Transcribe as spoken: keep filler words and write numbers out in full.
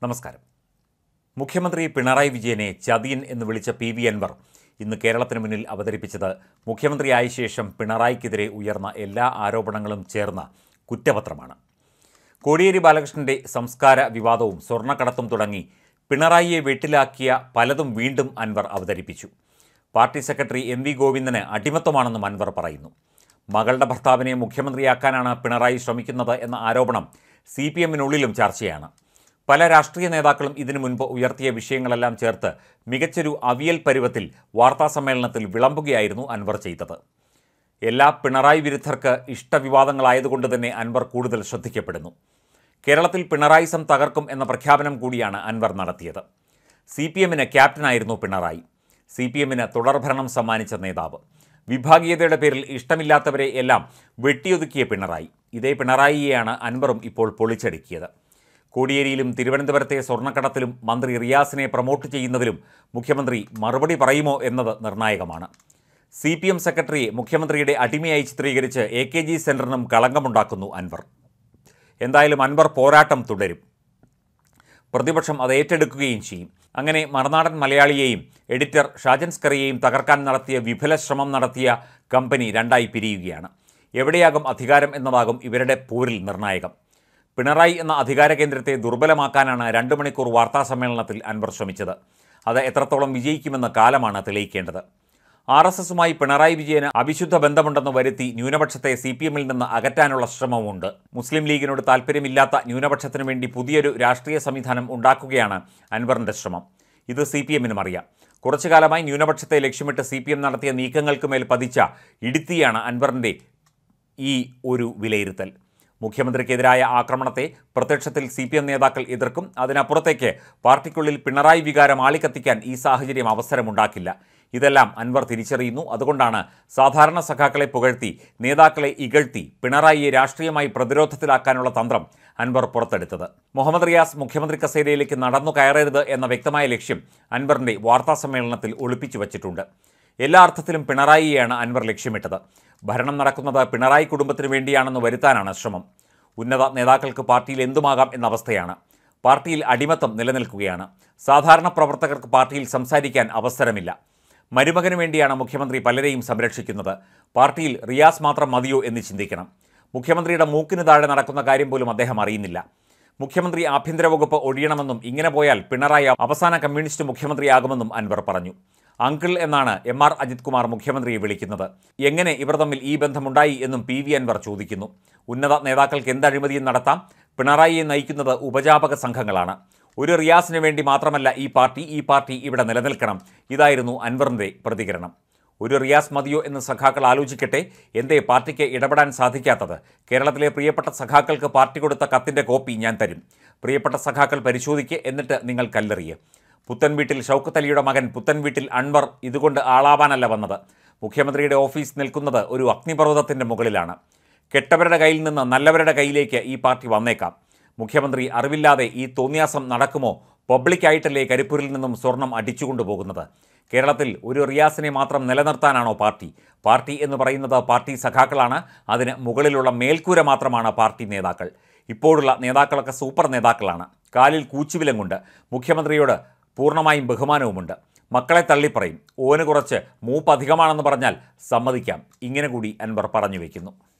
നമസ്കാരം. മുഖ്യമന്ത്രി പിണറായി വിജയനെ ചതിയൻ എന്ന് വിളിച്ച പി വി അൻവർ ഇന്ന് കേരളത്തിന് മുന്നിൽ അവതരിപ്പിച്ചത് മുഖ്യമന്ത്രിയായ ശേഷം പിണറായിക്കെതിരെ ഉയർന്ന എല്ലാ ആരോപണങ്ങളും ചേർന്ന കുറ്റപത്രമാണ്. കോടിയേരി ബാലകൃഷ്ണന്റെ സംസ്കാര വിവാദവും സ്വർണ്ണക്കടത്തും തുടങ്ങി പിണറായിയെ വെട്ടിലാക്കിയ പലതും വീണ്ടും അൻവർ അവതരിപ്പിച്ചു. പാർട്ടി സെക്രട്ടറി എം വി ഗോവിന്ദന് അടിമത്തമാണെന്നും അൻവർ പറയുന്നു. മകളുടെ ഭർത്താവിനെ മുഖ്യമന്ത്രിയാക്കാനാണ് പിണറായി ശ്രമിക്കുന്നത് എന്ന ആരോപണം സി പി എമ്മിനുള്ളിലും ചർച്ചയാണ്. പല രാഷ്ട്രീയ നേതാക്കളും ഇതിനു മുൻപ് ഉയർത്തിയ വിഷയങ്ങളെല്ലാം ചേർത്ത് മികച്ചൊരു അവിയൽ പരുവത്തിൽ വാർത്താസമ്മേളനത്തിൽ വിളമ്പുകയായിരുന്നു അൻവർ ചെയ്തത്. എല്ലാ പിണറായി വിരുദ്ധർക്ക് ഇഷ്ടവിവാദങ്ങളായതുകൊണ്ട് തന്നെ അൻവർ കൂടുതൽ ശ്രദ്ധിക്കപ്പെടുന്നു. കേരളത്തിൽ പിണറായിസം തകർക്കും എന്ന പ്രഖ്യാപനം കൂടിയാണ് അൻവർ നടത്തിയത്. സി പി എമ്മിന് ക്യാപ്റ്റനായിരുന്നു പിണറായി. സി പി എമ്മിന് തുടർഭരണം സമ്മാനിച്ച നേതാവ്. വിഭാഗീയതയുടെ പേരിൽ ഇഷ്ടമില്ലാത്തവരെ എല്ലാം വെട്ടിയൊതുക്കിയ പിണറായി. ഇതേ പിണറായിയെയാണ് അൻവറും ഇപ്പോൾ പൊളിച്ചടുക്കിയത്. കോടിയേരിയിലും തിരുവനന്തപുരത്തെ സ്വർണ്ണക്കടത്തിലും മന്ത്രി റിയാസിനെ പ്രൊമോട്ട് ചെയ്യുന്നതിലും മുഖ്യമന്ത്രി മറുപടി പറയുമോ എന്നത് നിർണായകമാണ്. സി പി എം സെക്രട്ടറിയെ മുഖ്യമന്ത്രിയുടെ അടിമയായി ചിത്രീകരിച്ച് എ കെ ജി സെൻറ്ററിനും കളങ്കമുണ്ടാക്കുന്നു അൻവർ. എന്തായാലും അൻവർ പോരാട്ടം തുടരും. പ്രതിപക്ഷം അത് ഏറ്റെടുക്കുകയും ചെയ്യും. അങ്ങനെ മറുനാടൻ മലയാളിയെയും എഡിറ്റർ ഷാജൻ സ്കറിയെയും തകർക്കാൻ നടത്തിയ വിഫല ശ്രമം നടത്തിയ കമ്പനി രണ്ടായി പിരിയുകയാണ്. എവിടെയാകും അധികാരം എന്നതാകും ഇവരുടെ പോരിൽ നിർണായകം. പിണറായി എന്ന അധികാര കേന്ദ്രത്തെ ദുർബലമാക്കാനാണ് രണ്ട് മണിക്കൂർ വാർത്താ സമ്മേളനത്തിൽ അൻവർ ശ്രമിച്ചത്. അത് എത്രത്തോളം വിജയിക്കുമെന്ന് കാലമാണ് തെളിയിക്കേണ്ടത്. ആർ എസ് എസുമായി പിണറായി വിജയന് അവിശുദ്ധ ബന്ധമുണ്ടെന്ന് വരുത്തി ന്യൂനപക്ഷത്തെ സി പി എമ്മിൽ നിന്ന് അകറ്റാനുള്ള ശ്രമമുണ്ട്. മുസ്ലിം ലീഗിനോട് താൽപ്പര്യമില്ലാത്ത ന്യൂനപക്ഷത്തിനു വേണ്ടി പുതിയൊരു രാഷ്ട്രീയ സംവിധാനം ഉണ്ടാക്കുകയാണ് അൻവറിൻ്റെ ശ്രമം. ഇത് സി പി എമ്മിനും അറിയാം. കുറച്ചു കാലമായി ന്യൂനപക്ഷത്തെ ലക്ഷ്യമിട്ട് സി പി എം നടത്തിയ നീക്കങ്ങൾക്ക് മേൽ പതിച്ച ഇടുത്തിയാണ് അൻവറിൻ്റെ ഈ ഒരു വിലയിരുത്തൽ. മുഖ്യമന്ത്രിക്കെതിരായ ആക്രമണത്തെ പ്രത്യക്ഷത്തിൽ സി പി എം നേതാക്കൾ എതിർക്കും. അതിനപ്പുറത്തേക്ക് പാർട്ടിക്കുള്ളിൽ പിണറായി വികാരം ആളിക്കത്തിക്കാൻ ഈ സാഹചര്യം അവസരമുണ്ടാക്കില്ല. ഇതെല്ലാം അൻവർ തിരിച്ചറിയുന്നു. അതുകൊണ്ടാണ് സാധാരണ സഖാക്കളെ പുകഴ്ത്തി നേതാക്കളെ ഇകഴ്ത്തി പിണറായിയെ രാഷ്ട്രീയമായി പ്രതിരോധത്തിലാക്കാനുള്ള തന്ത്രം അൻവർ പുറത്തെടുത്തത്. മുഹമ്മദ് റിയാസ് മുഖ്യമന്ത്രി കസേരയിലേക്ക് നടന്നു കയറരുത് എന്ന വ്യക്തമായ ലക്ഷ്യം അൻവറിൻ്റെ വാർത്താ സമ്മേളനത്തിൽ ഒളിപ്പിച്ചു വച്ചിട്ടുണ്ട്. എല്ലാ അർത്ഥത്തിലും പിണറായിയെയാണ് അൻവർ ലക്ഷ്യമിട്ടത്. ഭരണം നടക്കുന്നത് പിണറായി കുടുംബത്തിന് വേണ്ടിയാണെന്ന് വരുത്താനാണ് ശ്രമം. ഉന്നത നേതാക്കൾക്ക് പാർട്ടിയിൽ എന്തുമാകാം എന്ന അവസ്ഥയാണ്. പാർട്ടിയിൽ അടിമത്തം നിലനിൽക്കുകയാണ്. സാധാരണ പ്രവർത്തകർക്ക് പാർട്ടിയിൽ സംസാരിക്കാൻ അവസരമില്ല. മരുമകന് വേണ്ടിയാണ് മുഖ്യമന്ത്രി പലരെയും സംരക്ഷിക്കുന്നത്. പാർട്ടിയിൽ റിയാസ് മാത്രം മതിയോ എന്ന് ചിന്തിക്കണം. മുഖ്യമന്ത്രിയുടെ മൂക്കിന് താഴെ നടക്കുന്ന കാര്യം പോലും അദ്ദേഹം അറിയുന്നില്ല. മുഖ്യമന്ത്രി ആഭ്യന്തര വകുപ്പ് ഒഴിയണമെന്നും ഇങ്ങനെ പോയാൽ പിണറായി അവസാന കമ്മ്യൂണിസ്റ്റ് മുഖ്യമന്ത്രിയാകുമെന്നും അൻവർ പറഞ്ഞു. അങ്കിൾ എന്നാണ് എം ആർ അജിത് കുമാർ മുഖ്യമന്ത്രിയെ വിളിക്കുന്നത്. എങ്ങനെ ഇവർ തമ്മിൽ ഈ ബന്ധമുണ്ടായി എന്നും പി വി അൻവർ ചോദിക്കുന്നു. ഉന്നത നേതാക്കൾക്ക് എന്ത് അഴിമതിയും നടത്താം. പിണറായിയെ നയിക്കുന്നത് ഉപജാപക സംഘങ്ങളാണ്. ഒരു റിയാസിന് വേണ്ടി മാത്രമല്ല ഈ പാർട്ടി ഈ പാർട്ടി ഇവിടെ നിലനിൽക്കണം. ഇതായിരുന്നു അൻവറിൻ്റെ പ്രതികരണം. ഒരു റിയാസ് മതിയോ എന്ന് സഖാക്കൾ ആലോചിക്കട്ടെ. എന്തേ പാർട്ടിക്ക് ഇടപെടാൻ സാധിക്കാത്തത്? കേരളത്തിലെ പ്രിയപ്പെട്ട സഖാക്കൾക്ക് പാർട്ടി കൊടുത്ത കത്തിൻ്റെ കോപ്പി ഞാൻ തരും. പ്രിയപ്പെട്ട സഖാക്കൾ പരിശോധിക്കുക, എന്നിട്ട് നിങ്ങൾ കല്ലെറിയുക. പുത്തൻ വീട്ടിൽ ഷൗക്കത്ത് അലിയുടെ മകൻ പുത്തൻ വീട്ടിൽ അൻവർ ഇതുകൊണ്ട് ആളാവാനല്ല വന്നത്. മുഖ്യമന്ത്രിയുടെ ഓഫീസ് നിൽക്കുന്നത് ഒരു അഗ്നിപർവ്വതത്തിൻ്റെ മുകളിലാണ്. കെട്ടവരുടെ കയ്യിൽ നിന്ന് നല്ലവരുടെ കയ്യിലേക്ക് ഈ പാർട്ടി വന്നേക്കാം. മുഖ്യമന്ത്രി അറിവില്ലാതെ ഈ തോന്നിയാസം നടക്കുമോ? പബ്ലിക്കായിട്ടല്ലേ കരിപ്പൂരിൽ നിന്നും സ്വർണം അടിച്ചുകൊണ്ടുപോകുന്നത്? കേരളത്തിൽ ഒരു റിയാസിനെ മാത്രം നിലനിർത്താനാണോ പാർട്ടി? പാർട്ടി എന്ന് പറയുന്നത് പാർട്ടി സഖാക്കളാണ്. അതിന് മുകളിലുള്ള മേൽക്കൂര മാത്രമാണ് പാർട്ടി നേതാക്കൾ. ഇപ്പോഴുള്ള നേതാക്കളൊക്കെ സൂപ്പർ നേതാക്കളാണ്. കാലിൽ കൂച്ചുവിലങ്ങുണ്ട്. മുഖ്യമന്ത്രിയോട് പൂർണ്ണമായും ബഹുമാനവുമുണ്ട്. മക്കളെ തള്ളിപ്പറയും. ഓന് കുറച്ച് മൂപ്പ് അധികമാണെന്ന് പറഞ്ഞാൽ സമ്മതിക്കാം. ഇങ്ങനെ കൂടി അൻവർ പറഞ്ഞു വയ്ക്കുന്നു.